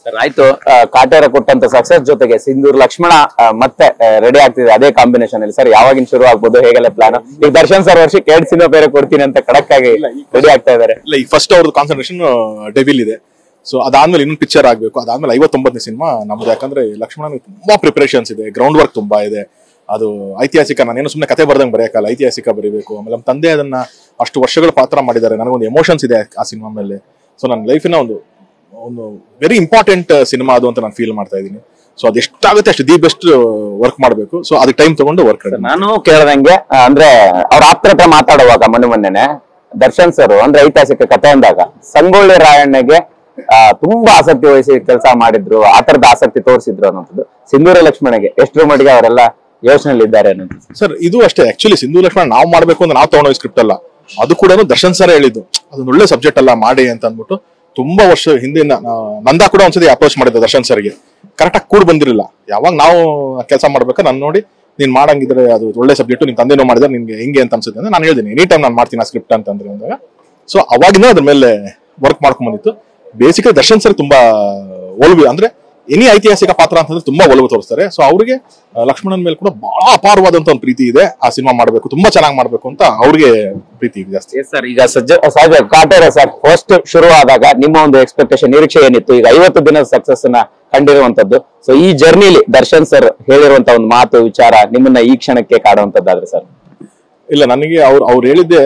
ಆಯ್ತು. ಕಾಟೇರ ಕೊಟ್ಟಂತ ಸಕ್ಸಸ್ ಜೊತೆಗೆ ಸಿಂಧೂರ್ ಲಕ್ಷ್ಮಣ ಮತ್ತೆ ರೆಡಿ ಆಗ್ತಿದೆ ಅದೇ ಕಾಂಬಿನೇಷನ್ ಅಲ್ಲಿ. ಸರ್ ಯಾವಾಗಿನ ಶುರು ಆಗ್ಬೋದು, ಹೇಗೆಲ್ಲ ಪ್ಲಾನ್? ಈಗ ದರ್ಶನ್ ಸರ್ ವರ್ಷಕ್ಕೆ 2 ಸಿನಿಮಾ ಬೇರೆ ಕೊಡ್ತೀನಿ ಅಂತ ಖಡಕ್ ಆಗಿ ರೆಡಿ ಆಗ್ತಾ ಇದಾರೆ. ಇಲ್ಲ, ಈಗ ಫಸ್ಟ್ ಅವ್ರದ್ದು ಕಾನ್ಸಂಟ್ರೇಷನ್ ಡೆವಿಲ್ ಇದೆ. ಸೊ ಅದಾದ್ಮೇಲೆ ಇನ್ನೊಂದು ಪಿಕ್ಚರ್ ಆಗ್ಬೇಕು. ಅದಾದ್ಮೇಲೆ 59ನೇ ಸಿನಿಮಾ ನಮ್ದು. ಯಾಕಂದ್ರೆ ಲಕ್ಷ್ಮಣ ತುಂಬಾ ಪ್ರಿಪರೇಷನ್ಸ್ ಇದೆ, ಗ್ರೌಂಡ್ ವರ್ಕ್ ತುಂಬಾ ಇದೆ. ಅದು ಐತಿಹಾಸಿಕ, ನಾನೇನು ಸುಮ್ಮನೆ ಕತೆ ಬರ್ದಂಗೆ ಬರೆಯಕ್ಕಲ್ಲ, ಐತಿಹಾಸಿಕ ಬರೀಬೇಕು. ಆಮೇಲೆ ನಮ್ಮ ತಂದೆ ಅದನ್ನ ಅಷ್ಟು ವರ್ಷಗಳ ಪಾತ್ರ ಮಾಡಿದ್ದಾರೆ. ನನಗೊಂದು ಎಮೋಷನ್ಸ್ ಇದೆ ಆ ಸಿನಿಮಾ ಮೇಲೆ. ಸೊ ನನ್ನ ಲೈಫಿನ ಒಂದು ವೆರಿ ಇಂಪಾರ್ಟೆಂಟ್ ಸಿನಿಮಾ ಅದು ಅಂತ ನಾನು ಫೀಲ್ ಮಾಡ್ತಾ ಇದ್ದೀನಿ. ಸೊ ಅದು ಎಷ್ಟಾಗುತ್ತೆ ಅಷ್ಟು ದಿ ಬೆಸ್ಟ್ ವರ್ಕ್ ಮಾಡಬೇಕು. ಸೊ ಅದಕ್ಕೆ ಟೈಮ್ ತಗೊಂಡು ವರ್ಕ್. ನಾನು ಕೇಳ್ದಂಗೆ ಅಂದ್ರೆ ಅವ್ರ ಆಪ್ತರ ಹತ್ರ ಮಾತಾಡುವಾಗ ಮೊನ್ನೆನೆ ದರ್ಶನ್ ಸರ್ ಅಂದ್ರೆ ಐತಿಹಾಸಿಕ ಕಥೆ ಅಂದಾಗ ಸಂಗೊಳ್ಳಿ ರಾಯಣ್ಣಗೆ ತುಂಬಾ ಆಸಕ್ತಿ ವಹಿಸಿ ಕೆಲಸ ಮಾಡಿದ್ರು, ಆ ತರದ ಆಸಕ್ತಿ ತೋರಿಸಿದ್ರು ಅನ್ನೋದು. ಸಿಂಧೂರ ಲಕ್ಷ್ಮಣಗೆ ಎಷ್ಟರ ಮಟ್ಟಿಗೆ ಅವರೆಲ್ಲ ಯೋಚನೆಯಲ್ಲಿ ಇದ್ದಾರೆ ಅನ್ನೋದು? ಸರ್ ಇದು ಅಷ್ಟೇ. ಆಕ್ಚುಲಿ ಸಿಂಧು ಲಕ್ಷ್ಮಣ ನಾವು ಮಾಡ್ಬೇಕು ಅಂತ ನಾವು ತಗೊಂಡೋ ಸ್ಕ್ರಿಪ್ಟ್ ಅಲ್ಲ, ಅದು ಕೂಡ ದರ್ಶನ್ ಸರ್ ಹೇಳಿದ್ದು ಅದೊಂದು ಒಳ್ಳೆ ಸಬ್ಜೆಕ್ಟ್ ಅಲ್ಲ ಮಾಡಿ ಅಂತ ಅಂದ್ಬಿಟ್ಟು. ತುಂಬಾ ವರ್ಷ ಹಿಂದಿನ ನಂದಾ ಕೂಡ ಒಂದ್ಸತಿ ಅಪ್ರೋಚ್ ಮಾಡಿದ್ದೆ ದರ್ಶನ್ ಸರ್ಗೆ. ಕರೆಕ್ಟಾಗಿ ಕೂಡ ಬಂದಿರಲಿಲ್ಲ. ಯಾವಾಗ ನಾವು ಕೆಲಸ ಮಾಡ್ಬೇಕಾದ್ರೆ ನಾನು ನೋಡಿ ನೀನ್ ಮಾಡಂಗಿದ್ರೆ ಅದು ಒಳ್ಳೆ ಸಬ್ಜೆಕ್ಟ್, ನಿನ್ ತಂದೆನೋ ಮಾಡಿದ್ರೆ ನಿನ್ಗೆ ಹೆಂಗೆ ಅಂತ ಅನ್ಸುತ್ತೆ ಅಂದ್ರೆ ನಾನು ಹೇಳಿದ್ದೀನಿ ಎನಿ ಟೈಮ್ ನಾನು ಮಾಡ್ತೀನಿ ಆ ಸ್ಕ್ರಿಪ್ಟ್ ಅಂತಂದ್ರೆ ಅಂದಾಗ. ಸೊ ಅವಾಗಿಂದ ಅದ್ರ ಮೇಲೆ ವರ್ಕ್ ಮಾಡ್ಕೊಂಡ್ ಬಂದಿತ್ತು. ಬೇಸಿಕಲಿ ದರ್ಶನ್ ಸರ್ ತುಂಬಾ ಒಲವು, ಅಂದ್ರೆ ಎನಿ ಐತಿಹಾಸಿಕ ಪಾತ್ರ ಅಂತಂದ್ರೆ ತುಂಬಾ ಒಲವು ತೋರಿಸ್ತಾರೆ. ಸೊ ಅವ್ರಿಗೆ ಲಕ್ಷ್ಮಣನ್ ಮೇಲೆ ಕೂಡ ಬಹಳ ಅಪಾರವಾದಂತ ಒಂದು ಪ್ರೀತಿ ಇದೆ. ಆ ಸಿನಿಮಾ ಮಾಡ್ಬೇಕು, ತುಂಬಾ ಚೆನ್ನಾಗಿ ಮಾಡ್ಬೇಕು ಅಂತ ಅವ್ರಿಗೆ ಪ್ರೀತಿ ಇದೆ ಜಾಸ್ತಿ. ಸರ್ ಈಗ ಸಹಜ ಕಾಟೇರ ಸರ್ ಫಸ್ಟ್ ಶುರು ಆದಾಗ ನಿಮ್ಮ ಒಂದು ಎಕ್ಸ್ಪೆಕ್ಟೇಷನ್, ನಿರೀಕ್ಷೆ ಏನಿತ್ತು? ಈಗ 50 ದಿನದ ಸಕ್ಸಸ್ ನ ಕಂಡಿರುವಂತದ್ದು. ಸೊ ಈ ಜರ್ನಿಲಿ ದರ್ಶನ್ ಸರ್ ಹೇಳಿರುವಂತ ಒಂದು ಮಾತು ವಿಚಾರ ನಿಮ್ಮನ್ನ ಈ ಕ್ಷಣಕ್ಕೆ ಕಾಡುವಂತದ್ದಾದ್ರೆ ಸರ್? ಇಲ್ಲ, ನನಗೆ ಅವ್ರು ಹೇಳಿದ್ದೆ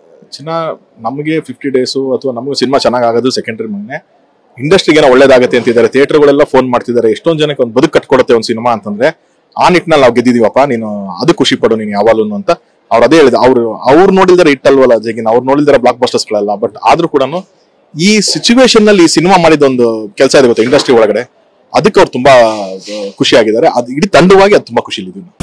ನಮಗೆ 50 ಡೇಸು ಅಥವಾ ನಮಗೆ ಸಿನಿಮಾ ಚೆನ್ನಾಗ್ ಆಗೋದು ಸೆಕೆಂಡರಿ. ಮೊನ್ನೆ ಇಂಡಸ್ಟ್ರಿಗೆ ಏನೋ ಒಳ್ಳೇದಾಗತ್ತೆ ಅಂತಿದ್ದಾರೆ. ಥಿಯೇಟರ್ಗಳೆಲ್ಲ ಫೋನ್ ಮಾಡ್ತಿದ್ದಾರೆ, ಎಷ್ಟೊಂದು ಜನಕ್ಕೆ ಒಂದು ಬದುಕು ಕಟ್ಕೊಡುತ್ತೆ ಒಂದು ಸಿನಿಮಾ ಅಂತಂದ್ರೆ. ಆ ನಿಟ್ಟಿನಲ್ಲಿ ನಾವು ಗೆದ್ದಿದೀವಪ್ಪ, ನೀನು ಅದು ಖುಷಿ ಪಡು ನೀನು ಯಾವಾಗಲೂ ಅಂತ ಅವ್ರು ಅದೇ ಹೇಳಿದ. ಅವ್ರು ನೋಡಿದಾರೆ ಇಟ್ಟಲ್ವಲ್ಲ ಜಗಿನ, ಅವ್ರು ನೋಡಿದಾರೆ ಬ್ಲಾಕ್ ಬಸ್ಟರ್ಸ್ ಗಳೆಲ್ಲ. ಬಟ್ ಆದ್ರೂ ಕೂಡ ಈ ಸಿಚುವೇಶನ್ ನಲ್ಲಿ ಈ ಸಿನಿಮಾ ಮಾಡಿದೊಂದು ಕೆಲಸ ಇದೆ ಗೊತ್ತಾ ಇಂಡಸ್ಟ್ರಿ ಒಳಗಡೆ, ಅದಕ್ಕೆ ಅವ್ರು ತುಂಬಾ ಖುಷಿಯಾಗಿದ್ದಾರೆ. ಅದು ಇಡೀ ತಂಡವಾಗಿ ಅದು ತುಂಬಾ ಖುಷಿ ಇದ್ದೀವಿ.